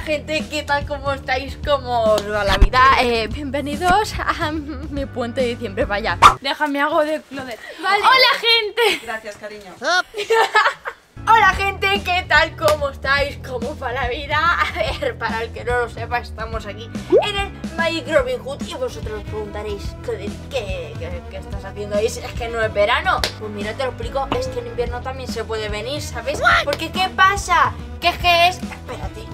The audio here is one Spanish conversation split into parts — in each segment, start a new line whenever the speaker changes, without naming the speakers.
gente, ¿qué tal? ¿Cómo estáis? ¿Cómo os va la vida? Bienvenidos a mi puente de diciembre, vaya. Déjame hago de Clodet. Vale. Hola, gente.
Gracias, cariño.
Hola, gente, ¿qué tal? ¿Cómo estáis? ¿Cómo va la vida? A ver, para el que no lo sepa, estamos aquí en el Magic Robin Hood y vosotros os preguntaréis, Clodet, ¿qué estás haciendo ahí? Es que no es verano. Pues mira, te lo explico, es que en invierno también se puede venir, ¿sabes? Porque ¿qué pasa? Que es... Espérate.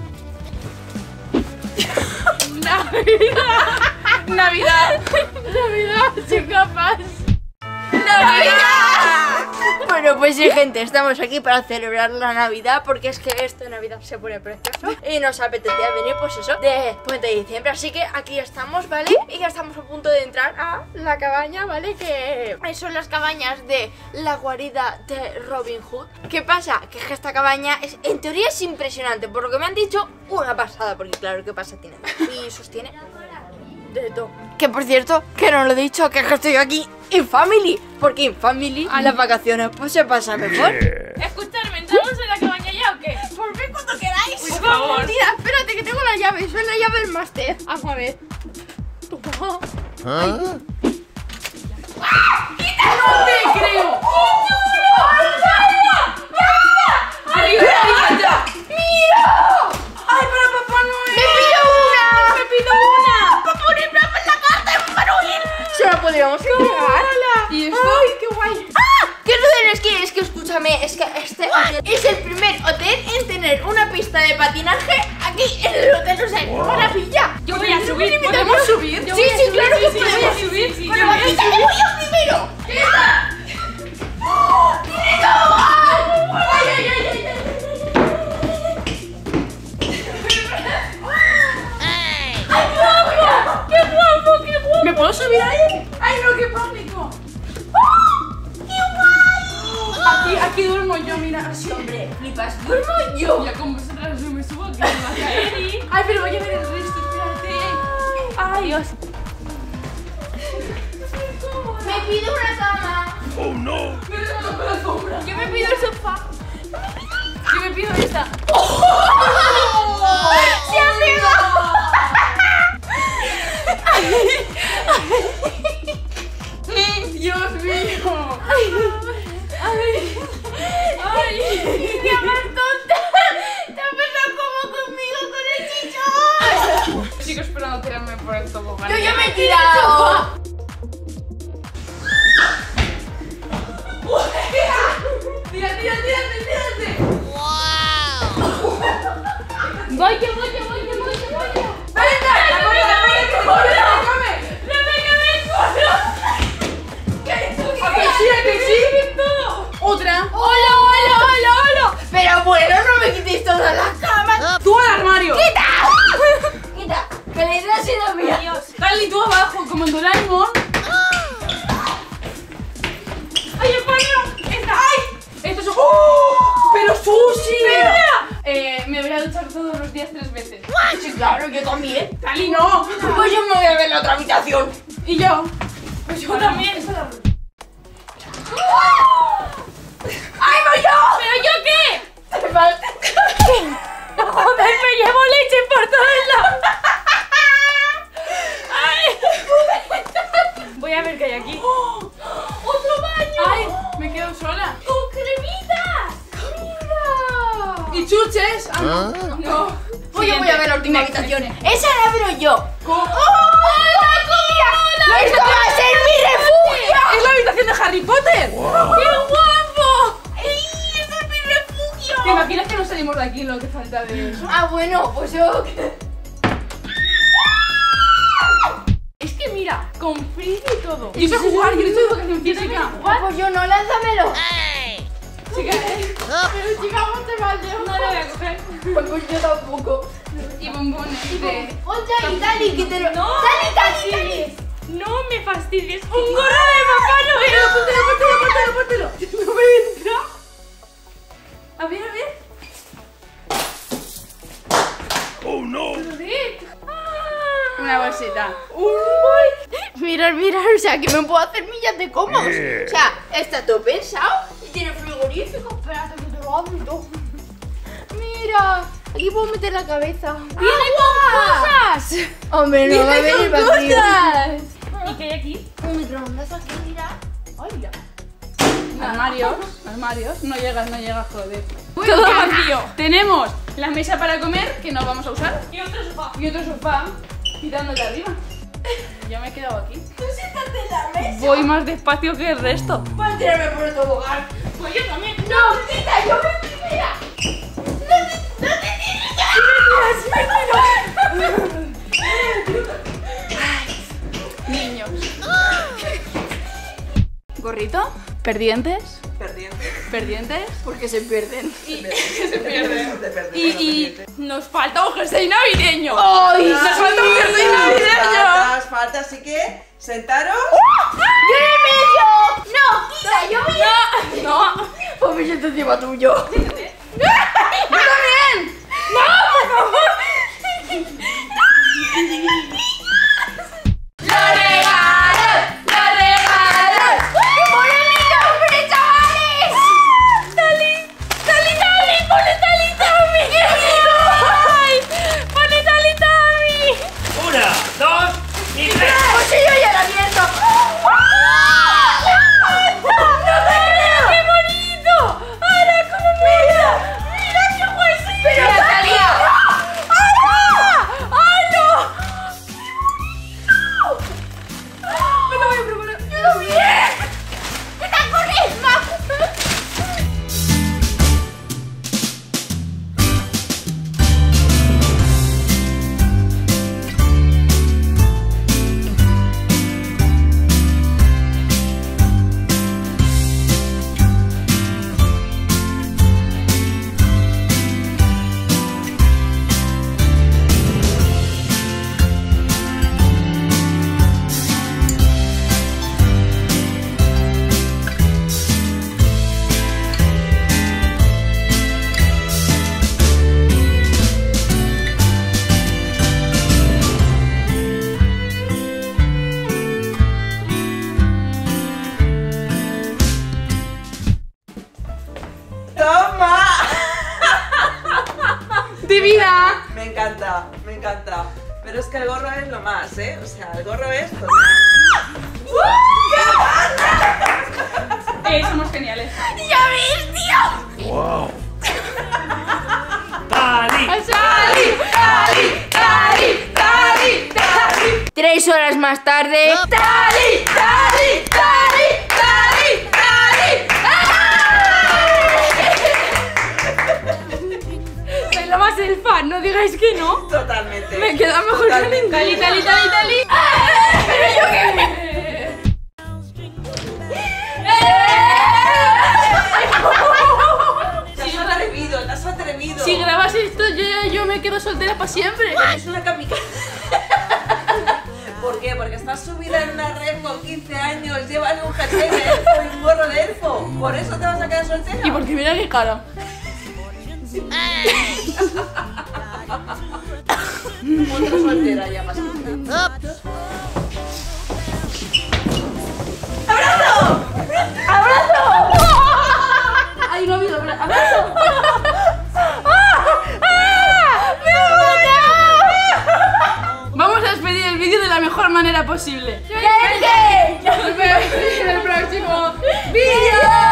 Navidad, soy capaz. ¡Navidad! Bueno, pues sí, gente, estamos aquí para celebrar la Navidad, porque es que esta Navidad se pone precioso y nos apetecía venir, pues eso, de puente de diciembre. Así que aquí estamos, ¿vale? Y ya estamos a punto de entrar a la cabaña, ¿vale? Que son las cabañas de la guarida de Robin Hood. ¿Qué pasa? Que es que esta cabaña es, en teoría es impresionante, por lo que me han dicho, una pasada. Porque claro, ¿qué pasa? Tiene pisos, tiene de todo. Que por cierto, que no lo he dicho, que estoy aquí en Family, porque en Family a las vacaciones pues se pasa mejor.
Escuchadme, ¿entramos en la cabaña ya o qué?
Por fin, cuando queráis.
Por favor.
Mentira, espérate que tengo la llave, soy la llave del máster. Vamos a ver. Toma.
¿Ah?
¡No te creo! ¡Arriba, ya!
¡Mira!
¡Ay, para Papá Noel!
¡Me pido una!
¡Me pido una!
¡Para poner en la carta de Papá Noel! Se la podríamos entregar.
¿Y esto?
¡Ay, qué guay! ¡Ah! ¿Qué hotel es que escúchame, es que este hotel es el primer hotel en tener una pista de patinaje aquí en el hotel, o sea, ¡qué maravilla!
Yo voy a subir, ¿podemos subir?
Sí, sí, claro que
sí,
podemos.
voy a subir, sí.
Pero aquí te voy yo primero. ¿Qué está? ¡Tiene tobogán! ¡Ay, ay, ay, ay!
¡Qué guapo, qué guapo! ¿Me puedo subir ahí? ¡Ay, no, qué pánico! Aquí duermo yo, mira, así.
Hombre, flipas, duermo yo.
Ya con vosotras no me subo, que me va a caer y... ¡Ay, pero voy a ver el resto, espérate! ¡Ay, Dios!
Me pido una cama.
Oh no.
¡Me regalo con la alfombra!
Yo me pido el sofá.
Yo me pido esta.
¡Sí, amigo!
¡Dios mío! ¡Ay!
¡Niña más tonta! ¡Te has pasado como conmigo con el chichón!
Sigo esperando tirarme por el tobogán.
¡Yo ya me he tirado!
¡Tírate! ¡Voy yo! ¡Venga! ¡Que sí! ¡Otra!
¡Hola! Pero bueno, no me quitéis todas las camas.
¡Tú al armario!
¡Quita! Que la idea ha sido mía.
Carly, tú abajo, como en Doraemon. ¡Ay, el paño! ¡Esta! ¡Ay! ¡Esto es... ¡Oh! ¡Pero sushi! ¡Mira! Me voy a duchar todos los días 3 veces.
Sí, claro, yo también.
¡Carly, no!
Pues yo me voy a ver la otra habitación.
¿Y yo? Pues yo también.
¡Ay, voy yo!
¿Pero yo qué?
Te falta.
¡Joder, me llevo leche por todos lados! ¡Ay! Voy a ver qué hay aquí.
¡Otro baño!
¡Ay! Me quedo sola.
¡Con cremitas! ¡Mira!
¿Y chuches? Ah, no. No.
Pues yo voy a ver la última
Next.
habitación. ¡Esa la abro yo!
¿Cómo?
¡Hola, tía! ¡Esto va a ser mi refugio!
¡Es la habitación de Harry Potter!
Wow.
¡Qué guapo! ¡Ey, ¡esto es mi refugio!
¿Te imaginas que no salimos de aquí lo que falta de eso?
Ah, bueno, pues yo...
Es que mira, con frío y todo. Y eso es jugar, yo necesito educación física.
Pues yo no, lánzamelo.
Chica,
Pero chica, ¿cómo te vas yo?
no lo voy a coger.
Pues yo tampoco.
Y bombones de...
Oye, Dali, que te lo...
No,
Dali.
no me fastidies. ¡Un gorro de Papá Noel! ¡Póntelo! No me entra. A ver.
Oh no.
Una bolsita.
Mirad, o sea, que me puedo hacer millas de cómodos. O sea, está todo pensado y tiene frigorífico. Espérate que te lo abro. Mira, Aquí puedo meter la cabeza.
¡Viene con cosas!
Hombre, no va a venir vacío.
¿Y qué hay aquí?
Un microondas aquí, mira.
¡Ay, ya! Armarios. No llegas, joder. Todo vacío. Tenemos la mesa para comer, que no vamos a usar. Y otro sofá. Quitando de arriba. Yo me he quedado aquí.
Tú siéntate en la mesa.
Voy más despacio que el resto.
Voy a tirarme por el tobogán.
Pues yo también.
No, Tita, yo me primera. No te tires.
Niños. ¿Gorrito? ¿Perdientes? ¿Perdientes?
Porque se pierden.
Se pierden. Y nos falta un jersey navideño.
¡Ay,
¡Nos falta un jersey navideño!
Falta, así que sentaros.
¡Yo en el medio! ¡No, Tita, yo voy
No.
Pues me siento encima tuyo.
¡Yo también!
Una, dos y tres.
¡Pues si yo ya la abierto!
¡Toma!
¡Divina!
Me encanta. Pero es que el gorro es lo más, ¿eh? O sea, el gorro es total.
Somos geniales.
¡Ya ves, tío!
Wow. Tali.
¡Tali!
3 horas más tarde.
¡Tali! Soy la más elfa, no digáis que no.
Totalmente.
Me queda mejor que Tali.
Pero yo qué.
Te has atrevido.
Si grabas esto, yo me quedo soltera para siempre.
Es una kamikaze. ¿Por qué? Porque estás subida en una red con 15 años, llevas un jersey de elfo y un gorro de elfo. ¿Por eso te vas a quedar soltera?
Y porque mira qué cara.
Otra soltera ya más.
Ay, no ha habido abrazo. Vamos a despedir el vídeo de la mejor manera posible.
¿Qué?
Nos vemos en el próximo vídeo.